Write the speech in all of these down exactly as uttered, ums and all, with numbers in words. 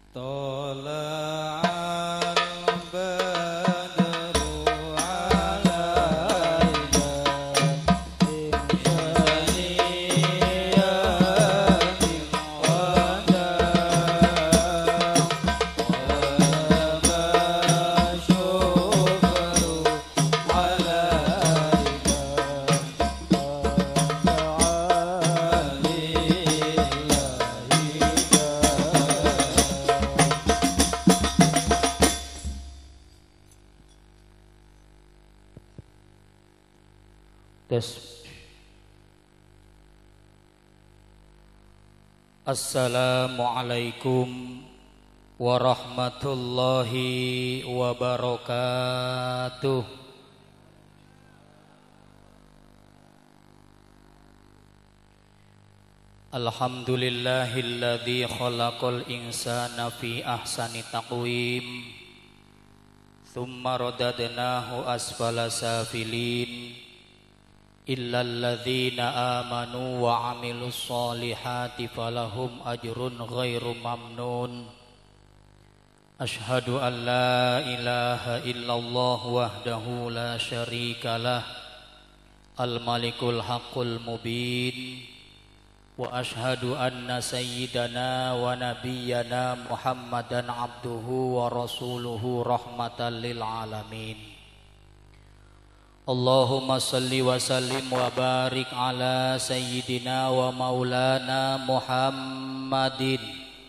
طلع البدر علينا من ثنيات الوداع وما شكر Tes. Assalamualaikum warahmatullahi wabarakatuh. Alhamdulillahilladzi khalaqal insana fi ahsani taqwim thumma radadnahu asfala safilin illal ladzina amanu wa amilus solihati falahum ajrun ghairu mamnun. Ashhadu an la ilaha illallah wahdahu la syarikalah al malikul haqqul mubin wa ashhadu anna sayyidana wa nabiyyana Muhammadan abduhu wa rasuluhu rahmatan lil alamin. Allahumma salli wa sallim wa barik ala sayyidina wa maulana Muhammadin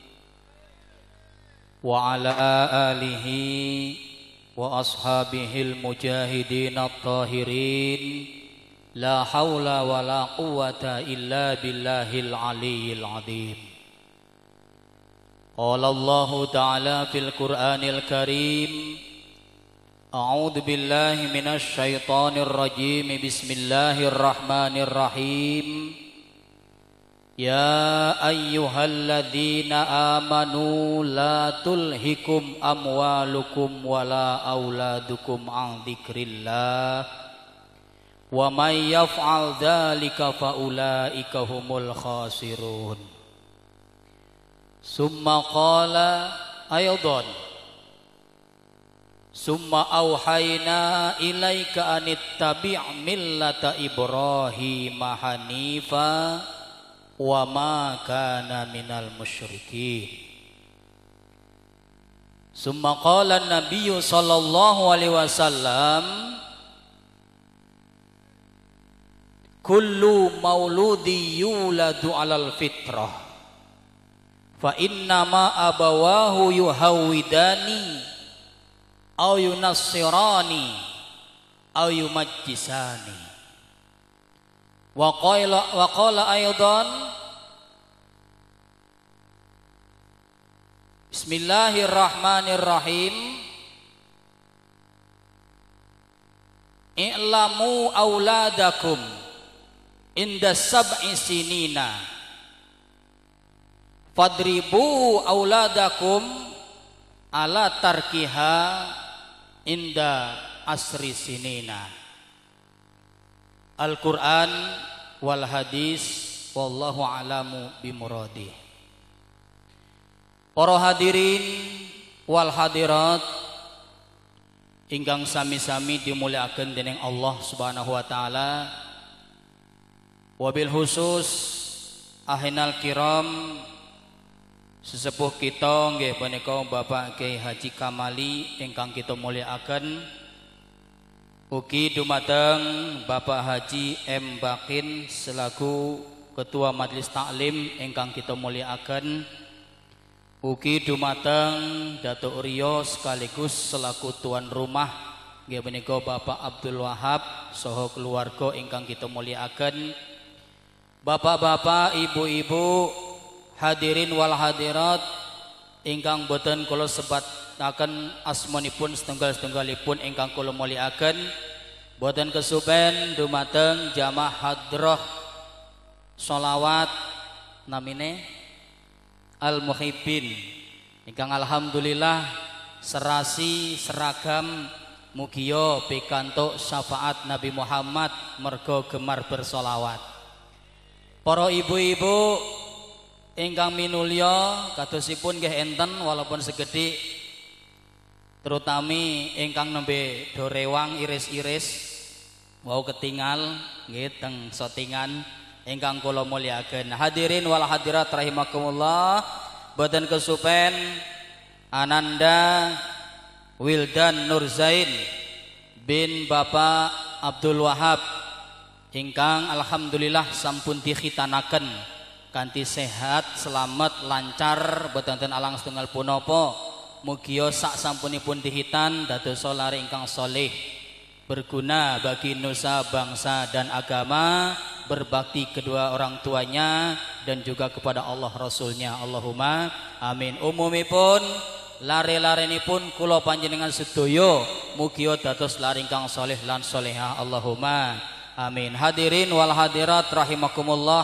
wa ala alihi wa ashabihil mujahidin at-tahirin la hawla wa la quwwata illa billahil aliyyil azim. Qala Allahu ta'ala fil Qur'anil Karim A'udzu billahi minasy syaithanir rajim. Bismillahirrahmanirrahim. Ya ayyuhalladzina amanu la tulhikum amwalukum wala auladukum an dzikrillah wa may yaf'al dzalika faulaika humul khasirun. Summa qala aydan Summa auhayna ilaika anittabi' millata Ibrahim hanifa wa ma kana minal musyrikin. Summa qala an-nabiyyu sallallahu alaihi wasallam kullu mauludi yuladu alal fitrah fa innama abawahu yuhawidani au yunassirani au yumajjisani. Wa qala wa qala aidan Bismillahirrahmanirrahim. I'lamu auladakum inda sab'i sinina fadribu auladakum ala tarkiha inda asri sinina. Al-Quran wal hadis wallahu alamu bimuradi. Para hadirin wal hadirat ingkang sami-sami dimuliakan dening Allah Subhanahu wa taala. Wabil khusus ahinal kiram sesepuh kita nggih punika Bapak Kyai Haji Kamali ingkang kita mulyakaken, ugi dumateng Bapak Haji M Bakin selaku Ketua Majelis Taklim ingkang kita mulyakaken, ugi dumateng Datuk Rio sekaligus selaku tuan rumah nggih punika Bapak Abdul Wahab saha keluarga ingkang kita mulyakaken, bapak-bapak, ibu-ibu, hadirin wal hadirat ingkang boten kula sebataken asmanipun setunggal-setunggalipun ingkang kula mulyakaken, boten kesupen dumateng jamaah hadrah sholawat namine Al Muhibbin ingkang alhamdulillah serasi seragam mugiya pikantuk syafaat Nabi Muhammad mergo gemar bersolawat. Para ibu-ibu ingkang minulya kadosipun nggih enten walaupun segede terutami ingkang nembe do rewang iris-iris wau ketingal nggih teng sotingan ingkang kula mulyakaken. Hadirin wal hadirat rahimakumullah, boten kesupen Ananda Wildan Nurzain bin Bapak Abdul Wahab ingkang alhamdulillah sampun dikhitanaken kanthi sehat, selamat, lancar, boten enten alang setunggal punapa. Mugia sak sampunipun dihitan dados lare ingkang saleh, berguna bagi nusa, bangsa dan agama, berbakti kedua orang tuanya dan juga kepada Allah Rasulnya. Allahumma amin. Umumipun lare-larenipun kula panjenengan sedaya mugia dados lare ingkang saleh lan salehah. Allahumma amin. Hadirin wal hadirat rahimakumullah,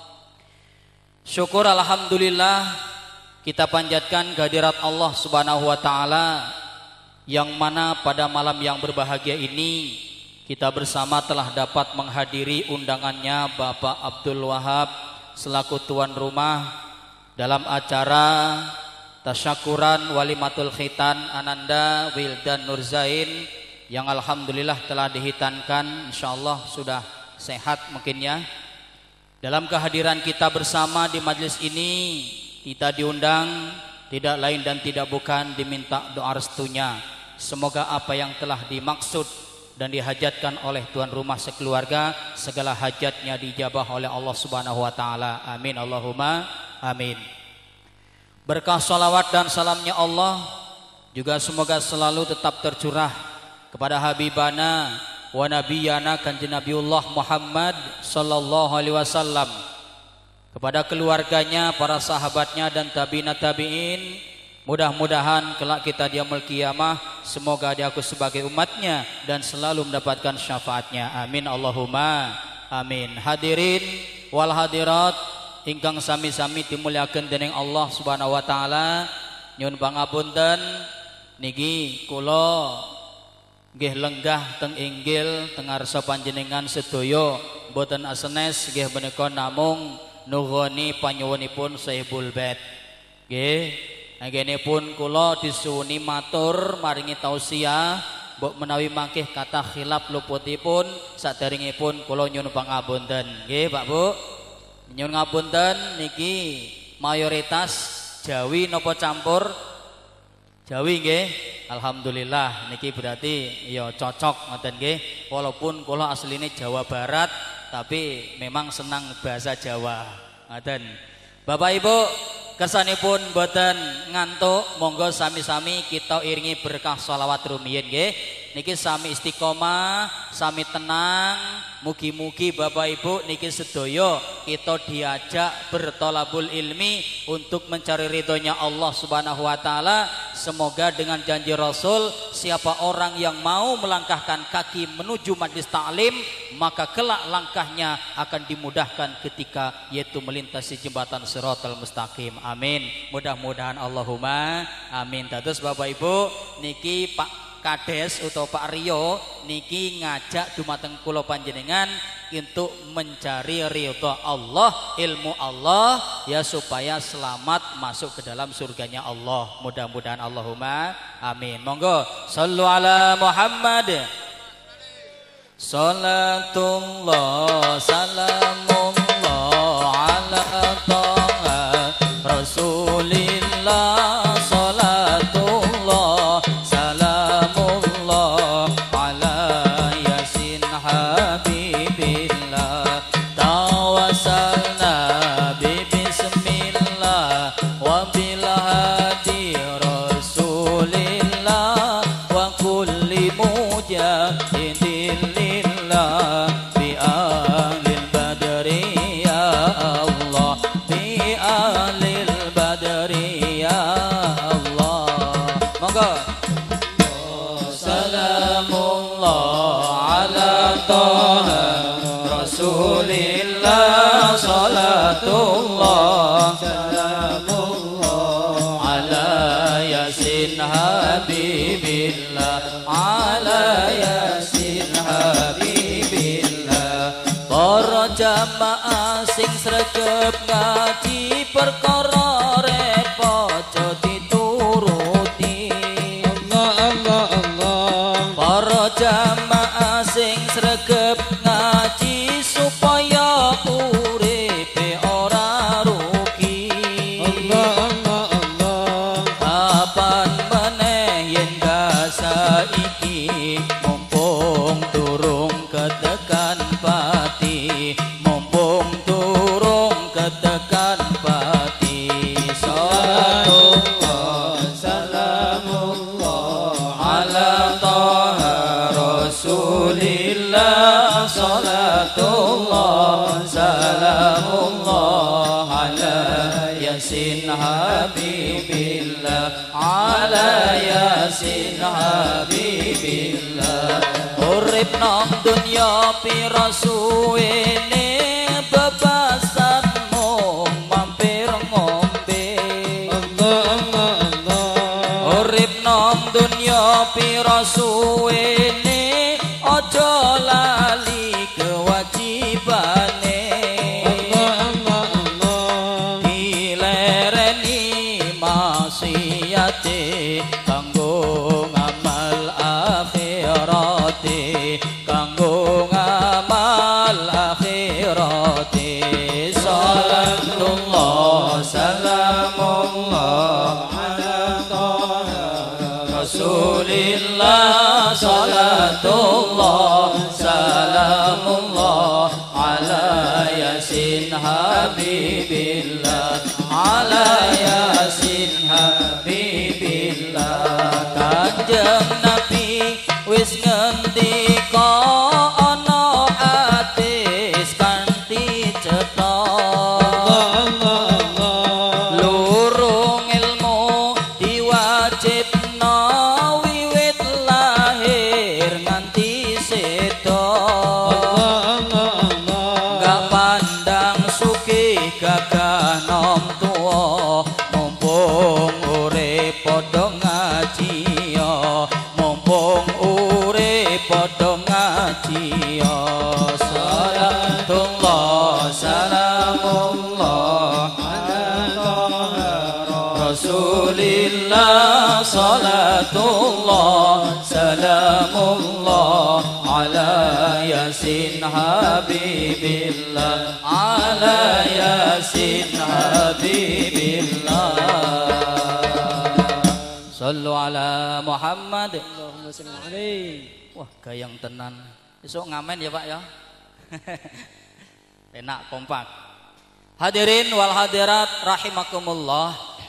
syukur alhamdulillah kita panjatkan kehadirat Allah Subhanahu wa taala yang mana pada malam yang berbahagia ini kita bersama telah dapat menghadiri undangannya Bapak Abdul Wahab selaku tuan rumah dalam acara tasyakuran walimatul khitan Ananda Wildan Nurzain yang alhamdulillah telah dihitankan, insyaallah sudah sehat mungkin ya. Dalam kehadiran kita bersama di majelis ini kita diundang tidak lain dan tidak bukan diminta doa restunya. Semoga apa yang telah dimaksud dan dihajatkan oleh tuan rumah sekeluarga segala hajatnya dijabah oleh Allah Subhanahu wa taala. Amin Allahumma amin. Berkah salawat dan salamnya Allah juga semoga selalu tetap tercurah kepada habibana wa nabiyana kanjeng Nabiullah Muhammad sallallahu alaihi wasallam, kepada keluarganya, para sahabatnya dan tabi'in tabi'in. Mudah-mudahan kelak kita di yaumul qiyamah semoga diaku sebagai umatnya dan selalu mendapatkan syafaatnya. Amin Allahumma amin. Hadirin wal hadirat ingkang sami-sami dimuliakan dening Allah Subhanahu wa taala, nyuwun pangapunten niki kula nggih lenggah teng inggil teng ngarsa panjenengan sedaya boten asenes nggih menika namung nughoni panyuwunipun Sahibul Bait. Nggih, anggenipun kula disuwuni matur maringi tausiah mbok menawi mangkih kathah khilaf luputipun saderengipun kula nyuwun pangapunten. Nggih, Pak Bu. Nyuwun ngapunten niki mayoritas Jawi napa campur? Jawi nggih. Alhamdulillah niki berarti ya cocok ngoten nggih. Walaupun kula asline Jawa Barat tapi memang senang bahasa Jawa. Ngoten. Bapak Ibu, kersanipun boten ngantuk, monggo sami-sami kita iringi berkah sholawat rumiyin nggih. Niki sami istiqomah, sami tenang. Mugi-mugi Bapak Ibu niki sedaya kita diajak bertolabul ilmi untuk mencari ridhonya Allah Subhanahu wa taala. Semoga dengan janji Rasul, siapa orang yang mau melangkahkan kaki menuju majlis ta'lim, maka kelak langkahnya akan dimudahkan ketika yaitu melintasi jembatan Shiratal Mustaqim. Amin. Mudah-mudahan Allahumma amin. Dados Bapak Ibu niki Pak Kades atau Pak Rio niki ngajak dumateng kula panjenengan untuk mencari ridha Allah, ilmu Allah ya supaya selamat masuk ke dalam surganya Allah. Mudah-mudahan Allahumma amin. Monggo sallu ala Muhammad. Salatullah salamullah ala taha Rasulillah. Rasulillah salatullah salamullah ala yasin habibillah ala yasin habibillah. Para jamaah sing sregep ngaji perkara pati salatullah salamullah ala taha rasulillah salatullah salamullah ala yasin habibillah ala yasin habibillah urip nang dunya pira suwene bebasan mung mampir ngombe Allah Allah Allah urip nang dunya pira suwene aja lali kewajibane Allah Allah Allah dilereni maksiate kanggo ngamal akhirate kanggo ngamal akhirate salatullah salamullah ala taha rasulillah salatullah salamullah ala yasin habibillah ala yasin habibillah kanjeng nabi wis ngendika ana hadis kanthi cetha Allah Allah lurung ilmu diwajibna wiwit lahir nganti seda Allah Allah gak pandang sugih gagah nom tuwa mumpung urip padha ngaji ya mumpung urip padha ngaji ya salatullah salamullah rasulillah salatullah salamullah ala yasin habibillah ala yasin habibillah sallu ala Muhammad Allahumma salli alaihi wah gayang tenan besok ngamen ya Pak ya enak kompak hadirin wal hadirat rahimakumullah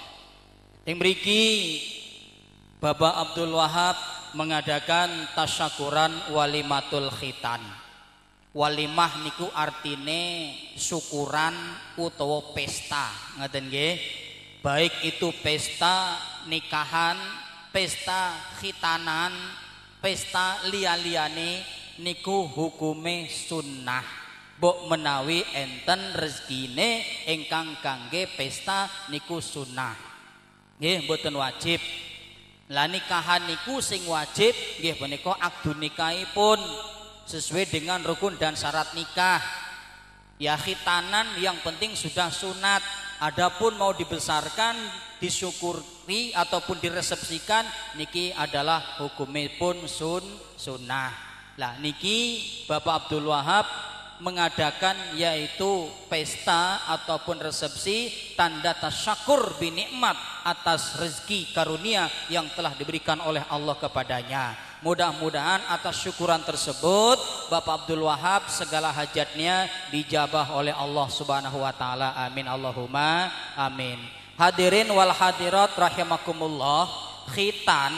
ing mriki Bapak Abdul Wahab mengadakan tasyakuran walimatul khitan. Walimah niku artine syukuran utawa pesta, ngaten nggih. Baik itu pesta nikahan, pesta khitanan, pesta liya-liyane niku hukume sunnah. Mbok menawi enten rezekine ingkang kangge pesta niku sunnah. Nggih mboten wajib. Lah nikahan niku sing wajib nggih menika akdu nikahipun sesuai dengan rukun dan syarat nikah. Ya khitanan yang penting sudah sunat. Adapun mau dibesarkan, disyukuri ataupun diresepsikan niki adalah hukumipun sun sunnah. Lah niki Bapak Abdul Wahab mengadakan yaitu pesta ataupun resepsi tanda tasyakur binikmat atas rezeki karunia yang telah diberikan oleh Allah kepadanya. Mudah-mudahan atas syukuran tersebut Bapak Abdul Wahab segala hajatnya dijabah oleh Allah Subhanahu wa taala. Amin Allahumma amin. Hadirin wal hadirat rahimakumullah, khitan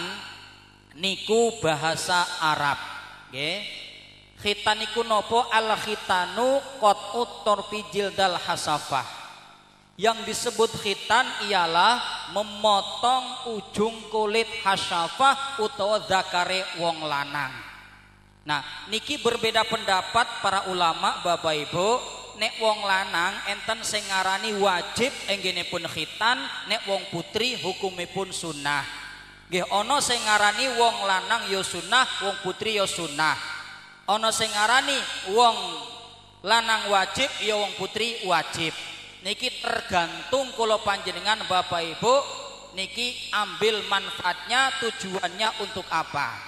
niku bahasa Arab, nggih. Khitan iku nopo al khitanu qat'ut torfi jildal hasafah. Yang disebut khitan ialah memotong ujung kulit hasafah utawa zakare wong lanang. Nah, niki berbeda pendapat para ulama Bapak Ibu. Nek wong lanang enten sing ngarani wajib enggenipun khitan, nek wong putri hukumipun sunnah. Nggih ana sing ngarani wong lanang ya sunnah, wong putri ya sunnah. Ana sing ngarani wong lanang wajib ya wong putri wajib. Niki tergantung kula panjenengan Bapak Ibu niki ambil manfaatnya, tujuannya untuk apa.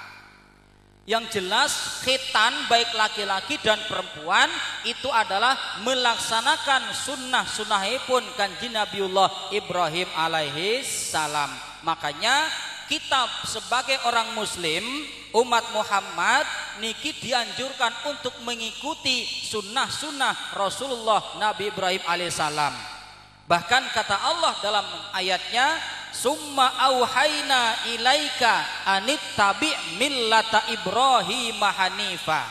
Yang jelas khitan baik laki-laki dan perempuan itu adalah melaksanakan sunnah-sunnahipun kanjeng Nabiullah Ibrahim alaihi salam. Makanya kita sebagai orang muslim umat Muhammad niki dianjurkan untuk mengikuti sunnah-sunnah Rasulullah Nabi Ibrahim alaihissalam. Bahkan kata Allah dalam ayatnya, summa auhayna ilaika anittabi millata Ibrahim hanifa.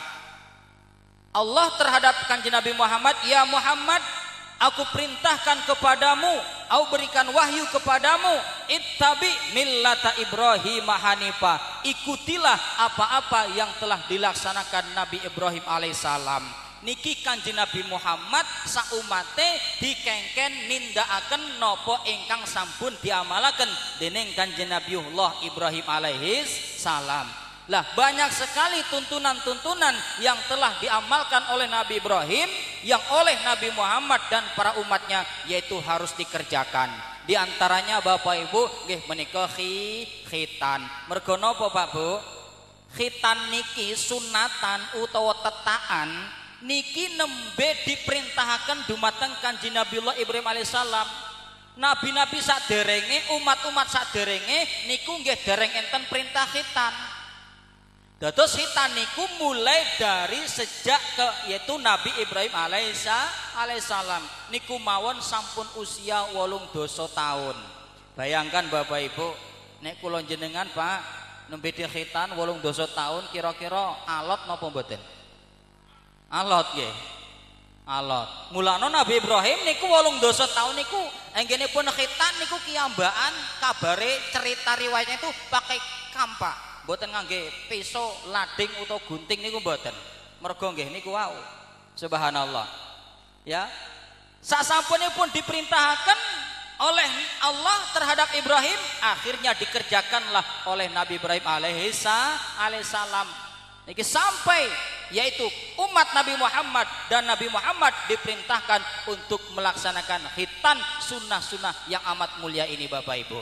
Allah terhadap kanjeng Nabi Muhammad, ya Muhammad, aku perintahkan kepadamu, aku berikan wahyu kepadamu, ittabi millata Ibrahim hanifa. Ikutilah apa-apa yang telah dilaksanakan Nabi Ibrahim alaihissalam. Niki kanjeng Nabi Muhammad saumate dikengken nindakaken nopo ingkang sampun diamalaken dening kanjeng Nabiullah Ibrahim alaihis salam. Lah banyak sekali tuntunan-tuntunan yang telah diamalkan oleh Nabi Ibrahim yang oleh Nabi Muhammad dan para umatnya yaitu harus dikerjakan. Di antaranya Bapak Ibu nggih menika khitan. Mergo napa Pak Bu? Khitan niki sunatan utawa tetaan niki nembe diperintahkan dumateng kanjeng Nabiullah Ibrahim alaihissalam. Nabi-nabi saderenge, umat-umat saderenge niku nggih dereng enten perintah khitan. Dados khitan niku mulai dari sejak ke yaitu Nabi Ibrahim alaihissalam niku mawon sampun usia wolung doso tahun. Bayangkan Bapak Ibu, nek kula jenengan Pak nembe khitan wolung doso tahun kira-kira alot napa mboten? Alot nggih. Alot. Mulane Nabi Ibrahim niku wolung doso tahun niku enggenipun khitan niku kiambakan kabare cerita riwayatnya itu pakai kampak. Mboten ngangge pisau, lading utawa gunting niku mboten. Mergo nggih niku wau. Subhanallah. Ya. Sasampunipun diperintahkan oleh Allah terhadap Ibrahim, akhirnya dikerjakanlah oleh Nabi Ibrahim alaihissalam. Niki sampai yaitu umat Nabi Muhammad dan Nabi Muhammad diperintahkan untuk melaksanakan khitan sunnah-sunnah yang amat mulia ini Bapak Ibu.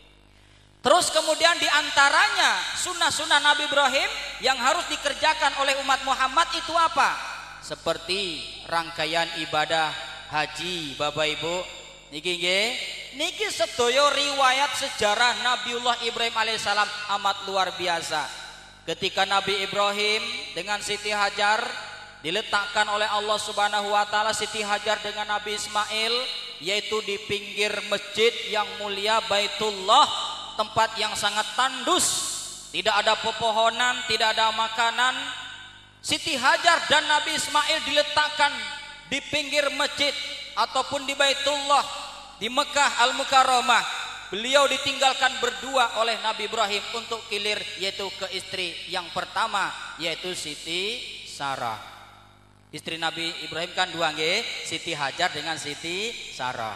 Terus kemudian diantaranya sunnah-sunnah Nabi Ibrahim yang harus dikerjakan oleh umat Muhammad itu apa? Seperti rangkaian ibadah haji Bapak Ibu. Niki nggih, niki sedaya riwayat sejarah Nabiullah Ibrahim alaihissalam amat luar biasa. Ketika Nabi Ibrahim dengan Siti Hajar diletakkan oleh Allah Subhanahu wa taala, Siti Hajar dengan Nabi Ismail yaitu di pinggir masjid yang mulia Baitullah, tempat yang sangat tandus, tidak ada pepohonan, tidak ada makanan. Siti Hajar dan Nabi Ismail diletakkan di pinggir masjid ataupun di Baitullah di Mekah Al-Mukarramah. Beliau ditinggalkan berdua oleh Nabi Ibrahim untuk kilir yaitu ke istri yang pertama yaitu Siti Sarah. Istri Nabi Ibrahim kan dua nggih, Siti Hajar dengan Siti Sarah.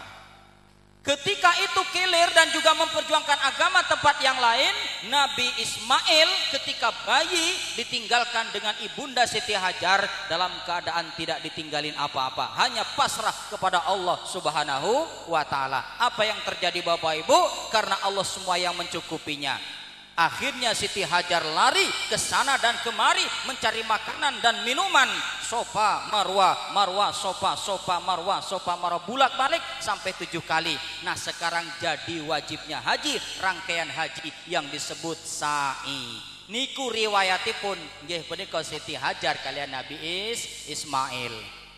Ketika itu kilir dan juga memperjuangkan agama tempat yang lain, Nabi Ismail ketika bayi ditinggalkan dengan ibunda Siti Hajar dalam keadaan tidak ditinggalin apa-apa, hanya pasrah kepada Allah Subhanahu wa taala. Apa yang terjadi Bapak Ibu? Karena Allah semua yang mencukupinya. Akhirnya Siti Hajar lari ke sana dan kemari mencari makanan dan minuman. Sofa marwah, marwah sofa, sofa marwah, sofa marwah, bulak balik sampai tujuh kali. Nah sekarang jadi wajibnya haji, rangkaian haji yang disebut sa'i. Niku riwayatipun nggih punika Siti Hajar kalian Nabi Is Ismail.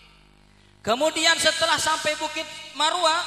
Kemudian setelah sampai Bukit Marwah,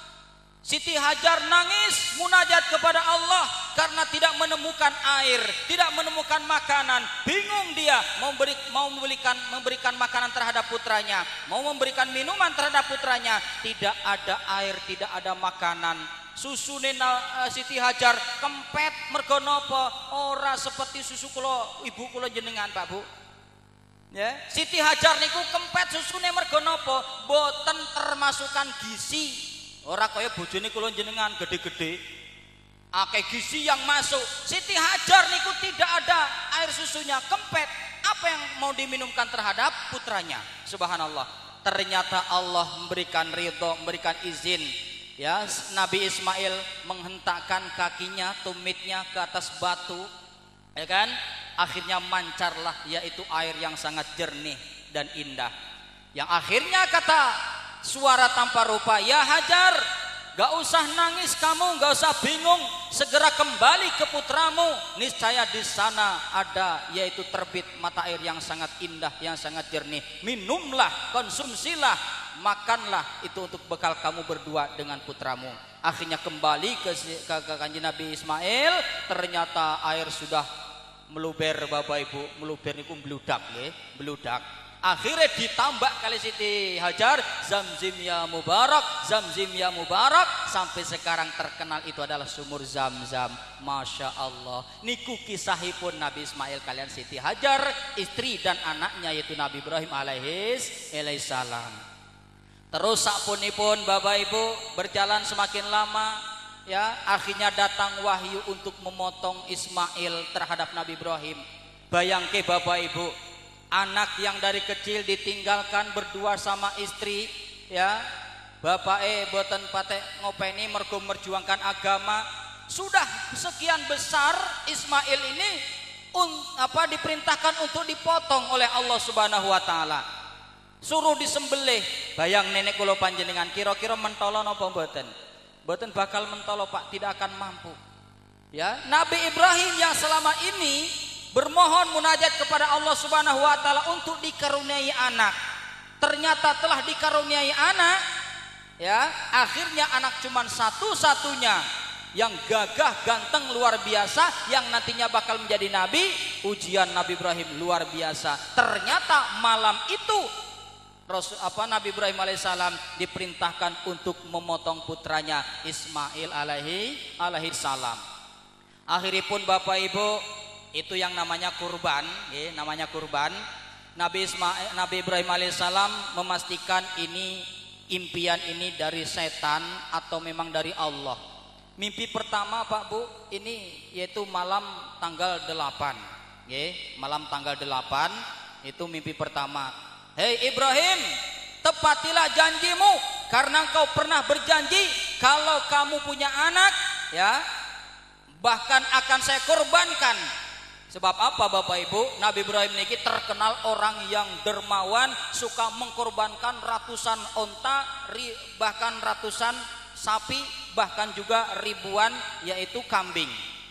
Siti Hajar nangis munajat kepada Allah karena tidak menemukan air, tidak menemukan makanan. Bingung dia mau beri, mau memberikan memberikan makanan terhadap putranya, mau memberikan minuman terhadap putranya. Tidak ada air, tidak ada makanan. Susune uh, Siti Hajar kempet mergo napa? Ora seperti susu kula ibu kula jenengan Pak Bu. Ya, Siti Hajar niku kempet susune mergo napa? Boten termasukkan gizi. Ora kaya bojone kula jenengan gede-gede. Akeh gizi yang masuk. Siti Hajar niku tidak ada air susunya, kempet. Apa yang mau diminumkan terhadap putranya? Subhanallah. Ternyata Allah memberikan ridho, memberikan izin. Ya, Nabi Ismail menghentakkan kakinya, tumitnya ke atas batu. Ya kan? Akhirnya mancarlah yaitu air yang sangat jernih dan indah. Yang akhirnya kata suara tanpa rupa, ya Hajar, gak usah nangis kamu, gak usah bingung, segera kembali ke putramu. Niscaya di sana ada yaitu terbit mata air yang sangat indah, yang sangat jernih. Minumlah, konsumsilah makanlah itu untuk bekal kamu berdua dengan putramu. Akhirnya kembali ke, ke, ke kanjeng Nabi Ismail, ternyata air sudah meluber Bapak Ibu, meluber niku meludak nggih, meludak. Akhirnya ditambah kali Siti Hajar, Zamzim ya Mubarak, Zamzim ya Mubarak, sampai sekarang terkenal itu adalah sumur Zam-Zam. Masya Allah. Niku kisahipun Nabi Ismail kalian Siti Hajar, istri dan anaknya yaitu Nabi Ibrahim alaihis salam. Terus sapunipun Bapak Ibu berjalan semakin lama, ya akhirnya datang wahyu untuk memotong Ismail terhadap Nabi Ibrahim. Bayangke Bapak Ibu, anak yang dari kecil ditinggalkan berdua sama istri, ya bapak eh boten pate ngopeni mergo merjuangkan agama. Sudah sekian besar Ismail ini un, apa diperintahkan untuk dipotong oleh Allah Subhanahu wa taala. Suruh disembelih. Bayang nenek kula panjenengan kira-kira mentolo napa mboten? Mboten bakal mentolo Pak, tidak akan mampu. Ya, Nabi Ibrahim yang selama ini bermohon munajat kepada Allah Subhanahu wa taala untuk dikaruniai anak. Ternyata telah dikaruniai anak, ya. Akhirnya anak cuman satu-satunya yang gagah, ganteng, luar biasa, yang nantinya bakal menjadi nabi. Ujian Nabi Ibrahim luar biasa. Ternyata malam itu Rasul apa Nabi Ibrahim alaihissalam diperintahkan untuk memotong putranya Ismail alaihi alaihi salam. Akhiripun Bapak Ibu, itu yang namanya kurban, ya, namanya kurban. Nabi Ismail, Nabi Ibrahim alaihissalam memastikan ini impian ini dari setan atau memang dari Allah. Mimpi pertama Pak Bu, ini yaitu malam tanggal delapan, ya, malam tanggal delapan itu mimpi pertama. Hei Ibrahim, tepatilah janjimu karena engkau pernah berjanji kalau kamu punya anak, ya, bahkan akan saya korbankan. Sebab apa Bapak Ibu? Nabi Ibrahim niki terkenal orang yang dermawan, suka mengkorbankan ratusan onta, bahkan ratusan sapi, bahkan juga ribuan yaitu kambing.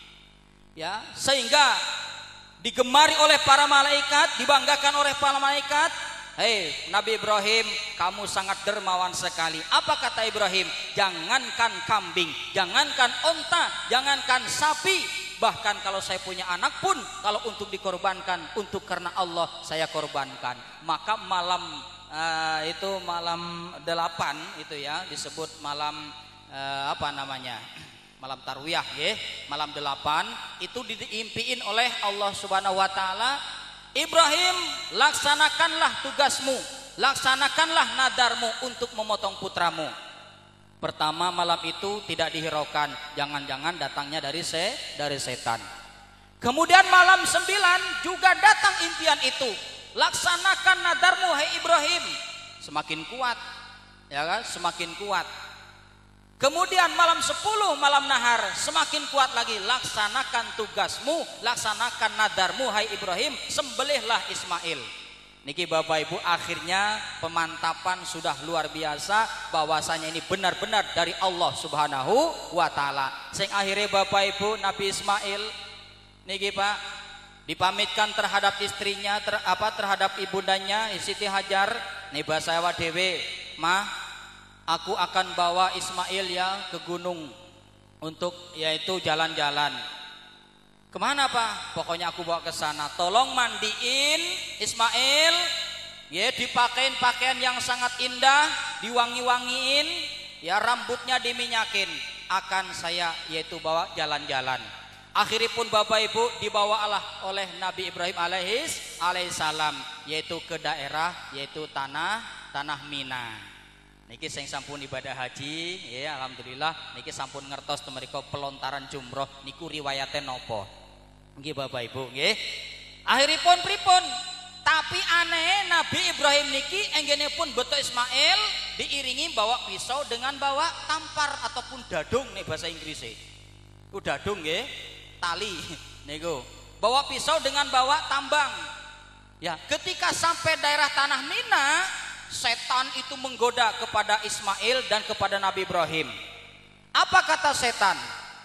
Ya, sehingga digemari oleh para malaikat, dibanggakan oleh para malaikat. Hei Nabi Ibrahim, kamu sangat dermawan sekali. Apa kata Ibrahim? Jangankan kambing, jangankan onta, jangankan sapi, bahkan kalau saya punya anak pun, kalau untuk dikorbankan untuk karena Allah saya korbankan. Maka malam uh, itu malam delapan itu ya disebut malam uh, apa namanya? Malam tarwiyah ya, malam delapan itu diimpiin oleh Allah Subhanahu wa taala. Ibrahim, laksanakanlah tugasmu, laksanakanlah nadarmu untuk memotong putramu. Pertama malam itu tidak dihiraukan, jangan-jangan datangnya dari se, dari setan. Kemudian malam sembilan juga datang impian itu, laksanakan nadarmu hai Ibrahim. Semakin kuat, ya kan? Semakin kuat. Kemudian malam sepuluh malam nahar semakin kuat lagi, laksanakan tugasmu, laksanakan nadarmu hai Ibrahim, sembelihlah Ismail. Niki Bapak Ibu, akhirnya pemantapan sudah luar biasa bahwasanya ini benar-benar dari Allah Subhanahu wa taala. Sing akhirnya Bapak Ibu Nabi Ismail niki Pak dipamitkan terhadap istrinya ter, apa terhadap ibundanya Siti Hajar. Nih bahasa Jawa dewe, "Mah, aku akan bawa Ismail ya ke gunung untuk yaitu jalan-jalan." Kemana Pak? Pokoknya aku bawa ke sana. Tolong mandiin Ismail, ya dipakein pakaian yang sangat indah, diwangi-wangiin, ya rambutnya diminyakin. Akan saya yaitu bawa jalan-jalan. Akhiripun Bapak Ibu dibawalah oleh Nabi Ibrahim alaihis alaihissalam yaitu ke daerah yaitu tanah tanah Mina. Niki sing sampun ibadah haji, ya alhamdulillah. Niki sampun ngertos temeriko pelontaran jumroh. Niku riwayate nopo? Nggih Bapak Ibu, nggih. Akhiripun pripun? Tapi aneh Nabi Ibrahim niki enggenipun beto Ismail diiringi bawa pisau dengan bawa tampar ataupun dadung nih bahasa Inggrisnya. Ku dadung nggih, tali niku. Bawa pisau dengan bawa tambang. Ya, ketika sampai daerah tanah Mina, setan itu menggoda kepada Ismail dan kepada Nabi Ibrahim. Apa kata setan?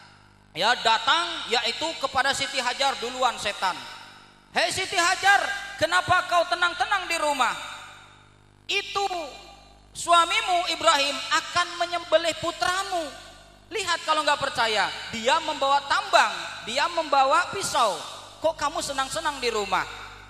Ya datang yaitu kepada Siti Hajar duluan setan. Hei Siti Hajar, kenapa kau tenang-tenang di rumah? Itu suamimu Ibrahim akan menyembelih putramu. Lihat kalau nggak percaya, dia membawa tambang, dia membawa pisau. Kok kamu senang-senang di rumah?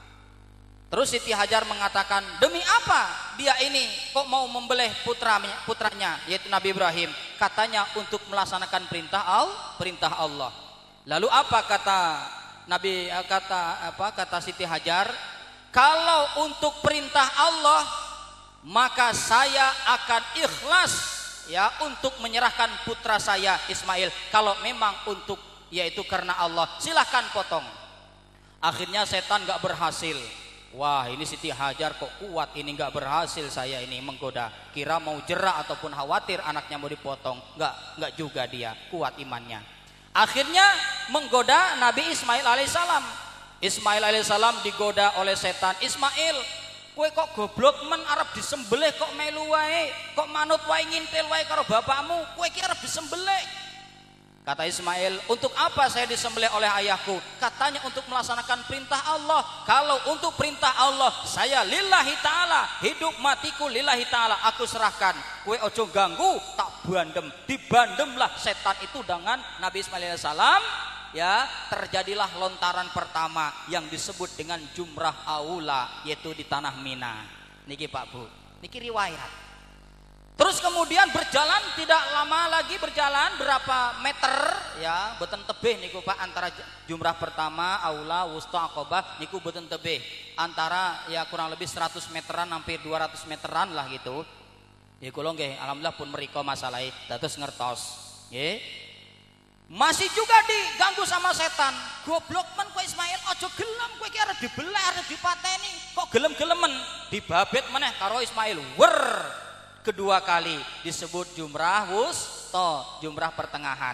Terus Siti Hajar mengatakan, demi apa dia ini kok mau membelih putranya, putranya yaitu Nabi Ibrahim? Katanya untuk melaksanakan perintah Allah, perintah Allah. Lalu apa kata Nabi, kata apa kata Siti Hajar? Kalau untuk perintah Allah, maka saya akan ikhlas ya untuk menyerahkan putra saya Ismail. Kalau memang untuk yaitu karena Allah, silahkan potong. Akhirnya setan gak berhasil. Wah, ini Siti Hajar kok kuat, ini gak berhasil saya ini menggoda. Kira mau jerak ataupun khawatir anaknya mau dipotong. Gak, gak juga dia, kuat imannya. Akhirnya menggoda Nabi Ismail alaihissalam. Ismail alaihissalam digoda oleh setan. Ismail, kowe kok goblok men arep disembelih kok melu wae, kok manut wae ngintil wae karo bapakmu, kowe iki arep disembelih. Kata Ismail, untuk apa saya disembelih oleh ayahku? Katanya untuk melaksanakan perintah Allah. Kalau untuk perintah Allah, saya lillahi ta'ala, hidup matiku lillahi ta'ala, aku serahkan. Kowe ojo ganggu, tak bandem. Dibandemlah setan itu dengan Nabi Ismail alaihissalam. Ya, terjadilah lontaran pertama yang disebut dengan jumrah aula, yaitu di tanah Mina. Niki Pak Bu, niki riwayat. Terus kemudian berjalan, tidak lama lagi berjalan berapa meter ya, boten tebih niku Pak, antara jumrah pertama aula wusta aqobah niku boten tebih, antara ya kurang lebih seratus meteran hampir dua ratus meteran lah gitu. Ya kula nggih alhamdulillah pun mriko masalahe dados ngertos nggih. Masih juga diganggu sama setan. Goblok men kowe Ismail, aja gelem kowe iki arep dibelah, arep dipateni. Kok gelem-gelemen? Dibabit meneh karo Ismail. Wer. Kedua kali disebut jumrah wusta, jumrah pertengahan.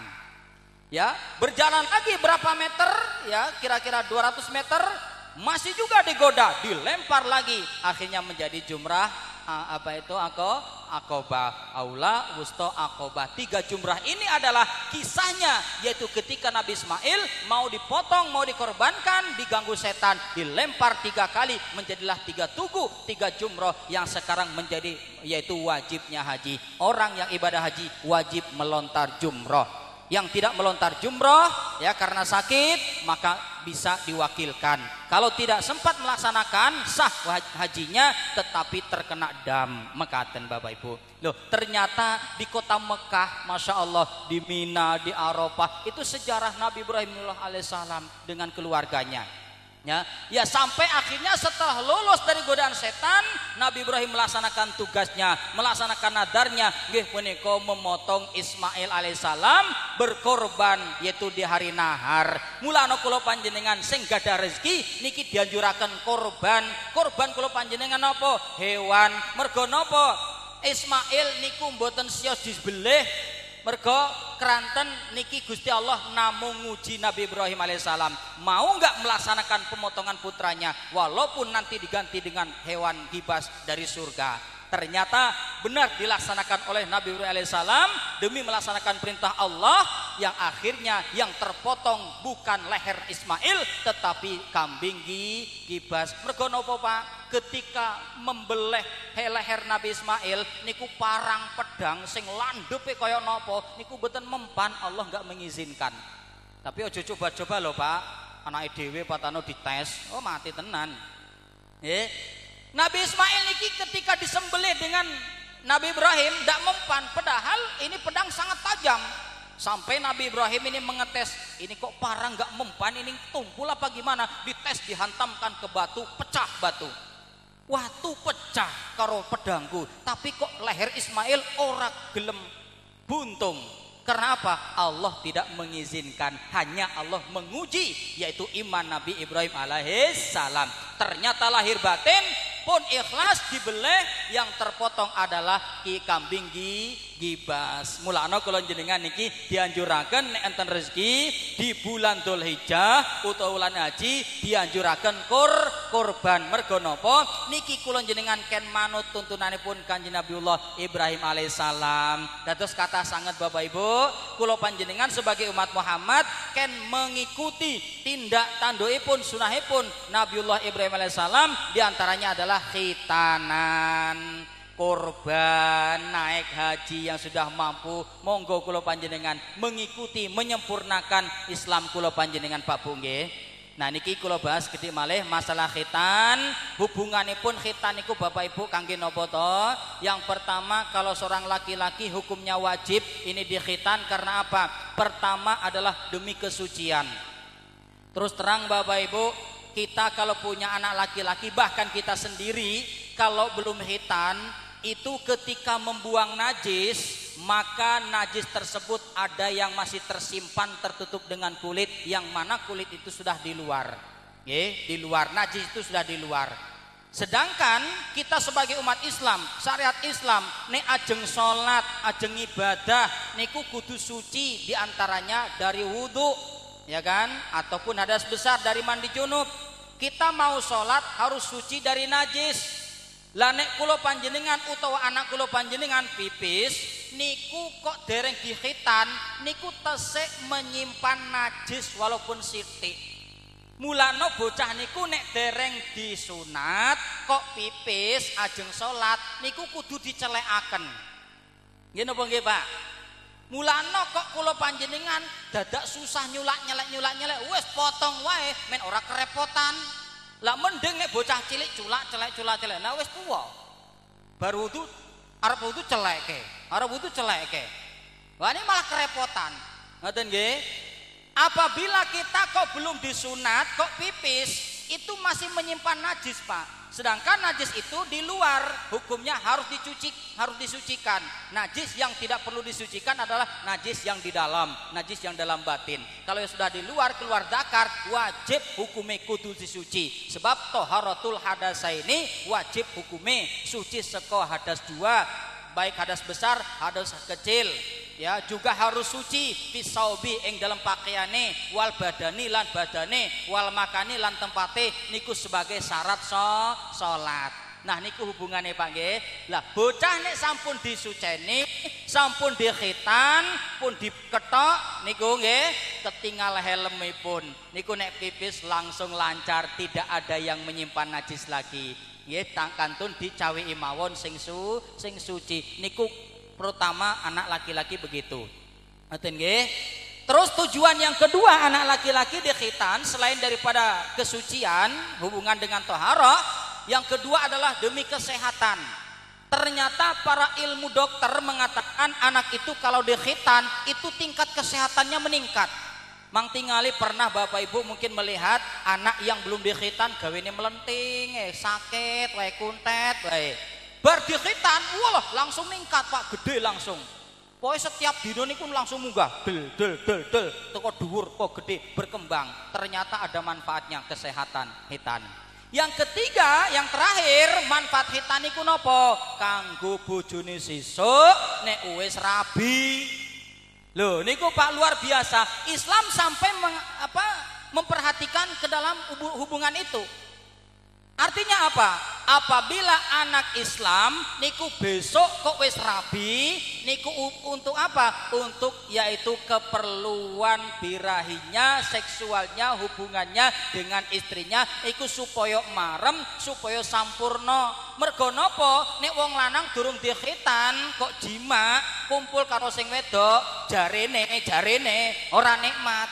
Ya, berjalan lagi berapa meter ya, kira-kira dua ratus meter, masih juga digoda, dilempar lagi, akhirnya menjadi jumrah apa itu ako akobah aula wusta akobah. Tiga jumrah ini adalah kisahnya, yaitu ketika Nabi Ismail mau dipotong, mau dikorbankan, diganggu setan, dilempar tiga kali, menjadilah tiga tugu, tiga jumrah yang sekarang menjadi yaitu wajibnya haji. Orang yang ibadah haji wajib melontar jumrah. Yang tidak melontar jumrah ya karena sakit maka bisa diwakilkan. Kalau tidak sempat melaksanakan sah hajinya tetapi terkena dam. Mekaten Bapak Ibu. Loh, ternyata di kota Mekah, Masya Allah, di Mina, di Arafah, itu sejarah Nabi Ibrahim alaihissalam dengan keluarganya. Ya, ya sampai akhirnya setelah lolos dari godaan setan, Nabi Ibrahim melaksanakan tugasnya, melaksanakan nadarnya, nggih punika memotong Ismail alaihissalam berkorban yaitu di hari nahar. Mulane kula panjenengan sing gadah rezeki niki dianjuraken korban. Korban kula panjenengan napa? Hewan. Mergo napa? Ismail niku mboten siyos disembelih. Mergo keranten niki Gusti Allah namung nguji Nabi Ibrahim alaihissalam mau nggak melaksanakan pemotongan putranya walaupun nanti diganti dengan hewan gibas dari surga. Ternyata benar dilaksanakan oleh Nabi Ibrahim alaihissalam demi melaksanakan perintah Allah, yang akhirnya yang terpotong bukan leher Ismail tetapi kambing gibas. Mergo napa Pak? Ketika membeleh leher Nabi Ismail niku parang pedang sing landhepe kaya napa niku boten mempan, Allah enggak mengizinkan. Tapi ojo coba-coba lho Pak, anake dhewe patano dites, oh mati tenan. Nggih. Nabi Ismail niki ketika disembelih dengan Nabi Ibrahim ndak mempan, padahal ini pedang sangat tajam. Sampai Nabi Ibrahim ini mengetes, ini kok parang enggak mempan, ini tumpul apa gimana? Dites, dihantamkan ke batu, pecah batu. Watu pecah karo pedangku, tapi kok leher Ismail ora gelem buntung. Karena apa? Allah tidak mengizinkan, hanya Allah menguji, yaitu iman Nabi Ibrahim alaihissalam. Ternyata lahir batin pun ikhlas dibeleh, yang terpotong adalah ki kambing gibas. Mulane kula jenengan niki dianjuraken nek enten rezeki di bulan Dzulhijjah utawa wulan haji dianjuraken kur kurban. Mergo napa? Niki kula jenengan ken manut tuntunanipun Kanjeng Nabiullah Ibrahim alaihissalam. Dados kathah sanget Bapak Ibu, kula panjenengan sebagai umat Muhammad ken mengikuti tindak tandukipun sunahipun Nabiullah Ibrahim alaihissalam, diantaranya adalah khitanan. korban naik haji yang sudah mampu, monggo kula panjenengan mengikuti menyempurnakan Islam kula panjenengan Pak Bu nggih. Nah niki kula bahas gede malih masalah khitan. Hubunganipun khitan niku Bapak Ibu kangge napa to? Yang pertama, kalau seorang laki-laki hukumnya wajib ini dikhitan karena apa? Pertama adalah demi kesucian. Terus terang Bapak Ibu, kita kalau punya anak laki-laki, bahkan kita sendiri kalau belum khitan itu ketika membuang najis, maka najis tersebut ada yang masih tersimpan tertutup dengan kulit, yang mana kulit itu sudah di luar. Ye, di luar, najis itu sudah di luar. Sedangkan kita sebagai umat Islam, syariat Islam, nek ajeng sholat, ajeng ibadah, niku kudu suci diantaranya dari wudhu, ya kan? Ataupun hadas besar dari mandi junub. Kita mau sholat harus suci dari najis. Lah nek kula panjenengan utawa anak kula panjenengan pipis niku kok dereng dikhitan, niku tesik menyimpan najis walaupun sithik. Mulane bocah niku nek dereng disunat kok pipis ajeng salat niku kudu dicelekaken. Nggih napa nggih Pak? Mulane kok kula panjenengan dadak susah nyulak nyelek nyulak nyelek, wis potong wae men ora kerepotan. Lah mending nek bocah cilik culak celek culak celek. Nah wis tuwa. Baru wudu arep wudu celeke. Arep wudu celeke. Wah ini malah kerepotan. Ngoten nggih? Apabila kita kok belum disunat kok pipis, itu masih menyimpan najis, Pak. Sedangkan najis itu di luar, hukumnya harus dicuci, harus disucikan. Najis yang tidak perlu disucikan adalah najis yang di dalam, najis yang dalam batin. Kalau yang sudah di luar, keluar zakar, wajib hukumnya kudu disuci. Sebab toharatul hadasa ini wajib hukumnya suci seko hadas dua, baik hadas besar, hadas kecil. Ya juga harus suci fisaubi ing dalam pakaiane, wal badani lan badane, wal makani lan tempate, niku sebagai syarat so, salat. Nah niku hubungannya Pak nggih. Lah bocah nek sampun disuceni, sampun dikhitan, pun diketok niku nggih, ketinggal helmipun. Niku nek pipis langsung lancar, tidak ada yang menyimpan najis lagi. Nggih kantun dicawi mawon sing su, sing suci. Niku pertama anak laki-laki begitu. Ngoten nggih. Terus tujuan yang kedua anak laki-laki dikhitan selain daripada kesucian hubungan dengan toharoh, yang kedua adalah demi kesehatan. Ternyata para ilmu dokter mengatakan anak itu kalau dikhitan itu tingkat kesehatannya meningkat. Mang tingali pernah Bapak Ibu mungkin melihat anak yang belum dikhitan gawene melenting, eh, sakit, wae kuntet, wae. Bar dikhitan, wah langsung ningkat Pak, gede langsung. Pokoknya setiap dino niku langsung munggah, del del del del, teko dhuwur kok gede berkembang. Ternyata ada manfaatnya kesehatan hitan. Yang ketiga, yang terakhir manfaat hitan niku napa? Kanggo bojone sesuk nek wis rabi. Loh niku Pak luar biasa. Islam sampai meng, apa, memperhatikan ke dalam hubungan itu. Artinya apa? Apabila anak Islam niku besok kok wis rabi, niku untuk apa? Untuk yaitu keperluan birahinya, seksualnya, hubungannya dengan istrinya iku supaya marem, supaya sampurna. Mergo napa? Nek wong lanang durung dikhitan kok jima, kumpul karo sing wedok, jarene, jarene ora nikmat.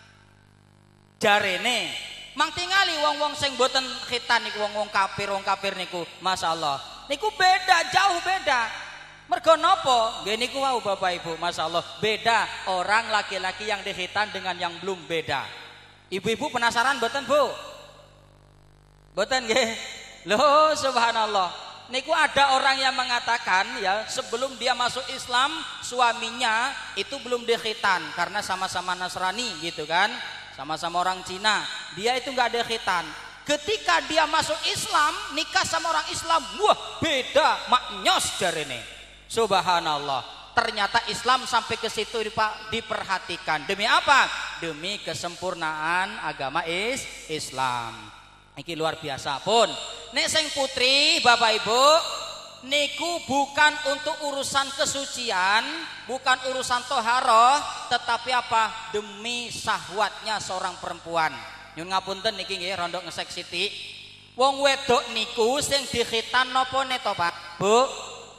Jarene mang tingali wong-wong sing boten khitan niku wong-wong kafir, wong kafir niku masyaallah. Niku beda, jauh beda. Mergo napa? Nggih niku wau Bapak Ibu, masyaallah. Beda orang laki-laki yang dikhitan dengan yang belum beda. Ibu-ibu penasaran boten, Bu? Boten nggih? Loh, subhanallah. Niku ada orang yang mengatakan ya, sebelum dia masuk Islam suaminya itu belum dikhitan karena sama-sama Nasrani gitu kan. Sama-sama orang Cina, dia itu nggak ada khitan. Ketika dia masuk Islam, nikah sama orang Islam, wah beda, maknyos jarene. Subhanallah. Ternyata Islam sampai ke situ diperhatikan. Demi apa? Demi kesempurnaan agama is Islam. Ini luar biasa pun. Nek sing putri, Bapak Ibu, niku bukan untuk urusan kesucian, bukan urusan toharoh, tetapi apa? Demi syahwatnya seorang perempuan. Nyun ngapunten niki nggih rondok ngesek siti. Wong wedok niku sing dikhitan napa neto Pak? Bu,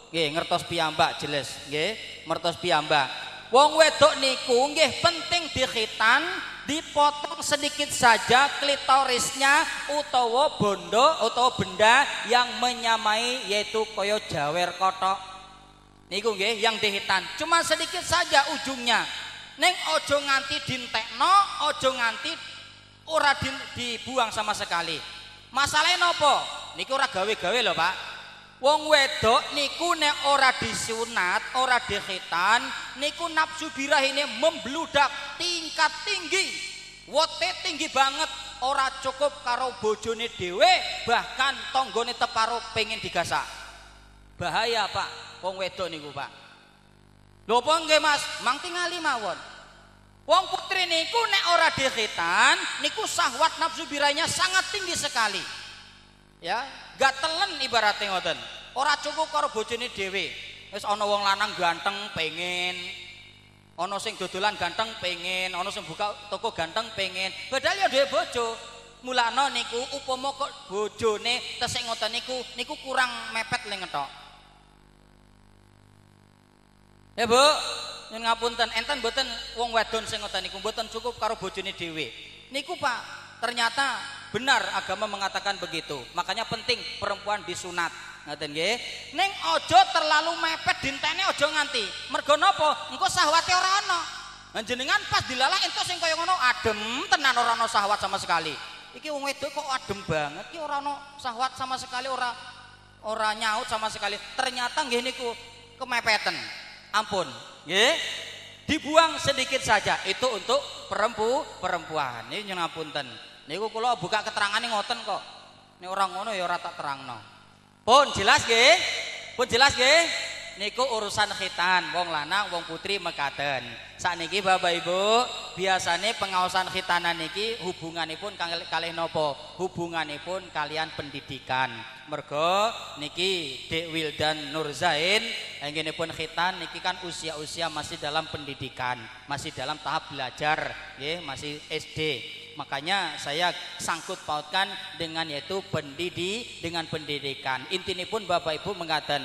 Nggih, ngertos piyambak jelas, nggih, ngertos piyambak. Wong wedok niku nggih penting dikhitan, dipotong sedikit saja klitorisnya utawa bondo utawa benda yang menyamai yaitu koyo jawer kotok. Niku nggih yang dihitan. Cuma sedikit saja ujungnya. Neng ojo nganti dintekno, ojo nganti ora di, dibuang sama sekali. Masalahnya nopo? Niku ora gawe-gawe lho, Pak. Wong wedok niku nek ora disunat, ora dikhitan, niku nafsu birahine membludak tingkat tinggi. Wote tinggi banget, ora cukup karo bojone dhewe, bahkan tanggane teparo pengen digasak. Bahaya, Pak. Wong wedok niku, Pak. Lho apa nggih, Mas? Mang tingali mawon. Wong putri niku nek ora dikhitan, niku syahwat nafsu birahnya sangat tinggi sekali. Ya, gatelen ibaratnya ngoten. Ora cukup karo bojone dhewe. Wis ana wong lanang ganteng pengen, ana sing dodolan ganteng pengen, ana sing buka toko ganteng pengen. Padahal ya dhewe bojo. Mulane niku upama kok bojone tesih ngoten niku, niku kurang mepet le ngetok. Ya, Bu, nyuwun ngapunten, enten mboten wong wadon sing ngoten niku mboten cukup karo bojone dhewe. Niku, Pak, ternyata benar agama mengatakan begitu. Makanya penting perempuan disunat. Ngoten nggih. Ning aja terlalu mepet dintene aja nganti. Mergo napa? Engko syahwate ora ana. Panjenengan pas dilalah entuk sing kaya ngono adem tenan ora ana syahwat sama sekali. Iki wong wedok kok adem banget iki ora ana syahwat sama sekali, ora ora nyaut sama sekali. Ternyata nggih niku kemepeten. Ampun, nggih. Dibuang sedikit saja itu untuk perempu perempuan. Ini nyuwun ngapunten. Niku kula buka keterangane ngoten kok. Nek ora ngono ya ora tak terangno. Pun jelas nggih? Pun jelas nggih? Niku urusan khitan wong lanang wong putri mekaten. Sakniki Bapak Ibu, biasane pengaosan khitanan niki hubunganipun kalih napa? Hubunganipun kalian pendidikan. Mergo niki Dek Wildan Nurzain anggenipun khitan niki kan usia-usia masih dalam pendidikan, masih dalam tahap belajar, nggih, masih S D. Makanya saya sangkut pautkan dengan yaitu pendidi dengan pendidikan. Intinipun Bapak Ibu mengatakan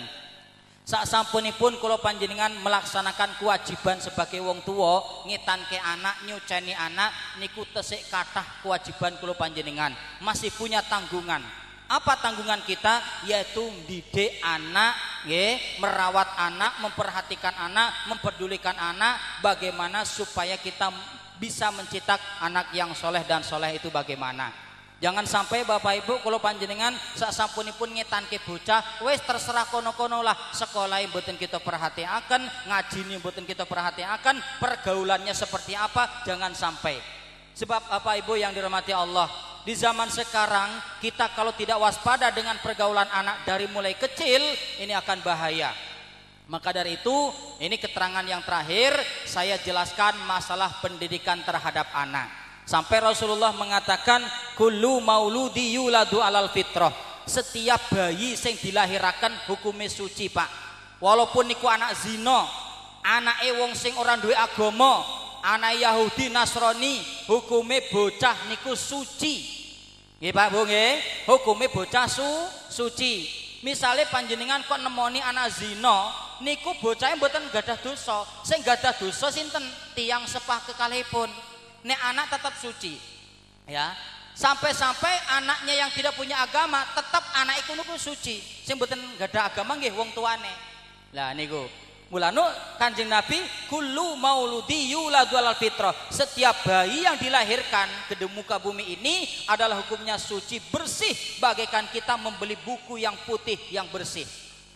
sasampunipun kula panjenengan melaksanakan kewajiban sebagai wong tua ngitanke anak, nyuceni anak niku tesik kathah kewajiban kula panjenengan. Masih punya tanggungan. Apa tanggungan kita? Yaitu didik anak, nggih, merawat anak, memperhatikan anak, memperdulikan anak, bagaimana supaya kita bisa mencetak anak yang soleh dan soleh itu bagaimana. Jangan sampai Bapak Ibu kalau panjenengan sasampunipun ngetanke bocah wis terserah kono-kono lah, sekolah mboten kita perhatiaken, ngajine mboten kita perhatiaken, pergaulannya seperti apa, jangan sampai. Sebab Bapak Ibu yang dirahmati Allah, di zaman sekarang kita kalau tidak waspada dengan pergaulan anak dari mulai kecil, ini akan bahaya. Maka dari itu, ini keterangan yang terakhir saya jelaskan masalah pendidikan terhadap anak. Sampai Rasulullah mengatakan kullu mauludi yuladu alal fitrah. Setiap bayi yang dilahirakan hukumnya suci, Pak. Walaupun niku anak zina, anake wong sing ora duwe agama, anak Yahudi Nasrani, hukumnya bocah niku suci. Nggih Pak Bu nggih, hukumnya bocah su suci. Misalnya panjenengan kok nemoni anak zina, niku bocahnya mboten gadah dosa. Sing gadah dosa sinten? Tiang sepah kekalihipun. Nek anak tetap suci. Ya. Sampai-sampai anaknya yang tidak punya agama tetap anak iku niku suci. Sing mboten gadah agama nggih wong tuane. Lah niku. Mulane Kanjeng Nabi kullu mauludi yuladu alal fitrah. Setiap bayi yang dilahirkan ke muka bumi ini adalah hukumnya suci, bersih, bagaikan kita membeli buku yang putih yang bersih.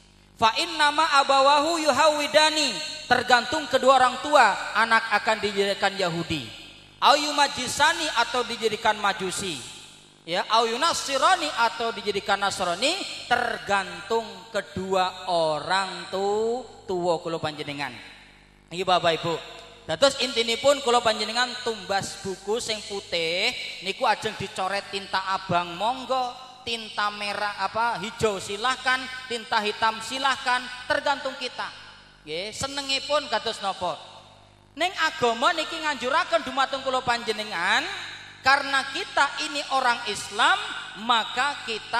Fa innama abawahu yuhawidani, tergantung kedua orang tua anak akan dijadikan Yahudi, au majisani atau dijadikan Majusi, ya, au yunasirani atau dijadikan Nasrani, tergantung kedua orang tu tua kula panjenengan. Iki Bapak Ibu. Dados intinipun kula panjenengan tumbas buku sing putih niku ajeng dicoret tinta abang monggo, tinta merah apa hijau silahkan, tinta hitam silahkan, tergantung kita. Nggih, senengipun kados napa. Ning agama niki nganjuraken dumateng kula panjenengan, karena kita ini orang Islam, maka kita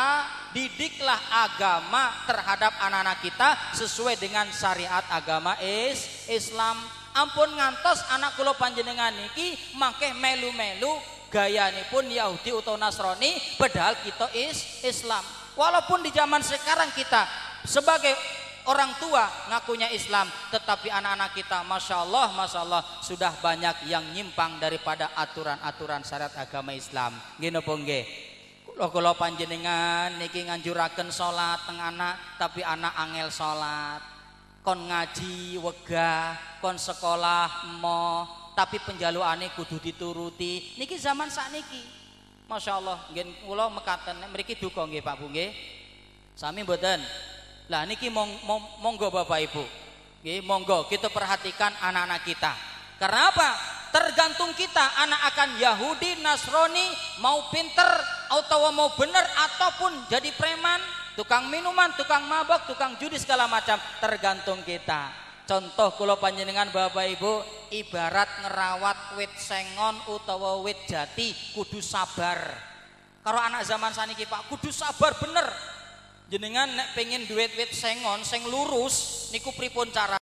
didiklah agama terhadap anak-anak kita sesuai dengan syariat agama is Islam. Ampun ngantos anak kula panjenengan niki mangkeh melu-melu gayanipun Yahudi utawa Nasrani padahal kita is Islam. Walaupun di zaman sekarang kita sebagai orang tua ngakunya Islam, tetapi anak-anak kita Masya Allah, Masya Allah sudah banyak yang nyimpang daripada aturan-aturan syariat agama Islam. Gini pun nggih. Kula panjenengan niki nganjuraken salat teng anak, tapi anak angel salat. Kon ngaji wegah, kon sekolah mo, tapi penjalukane kudu dituruti. Niki zaman sakniki. Masya Allah, nggih kula mekaten mriki duka nggih Pak Bu nggih. Sami mboten. Lah niki mong, mong, monggo Bapak Ibu, nggih monggo kita perhatikan anak-anak kita. Karena apa? Tergantung kita, anak akan Yahudi, Nasrani, mau pinter atau mau bener ataupun jadi preman, tukang minuman, tukang mabok, tukang judi segala macam, tergantung kita. Contoh kula panjenengan Bapak Ibu, ibarat ngerawat wit sengon utawa wit jati kudu sabar. Karo anak zaman saniki Pak, kudu sabar bener. Jenengan nek pengen duit wit sengon sing lurus niku pripun cara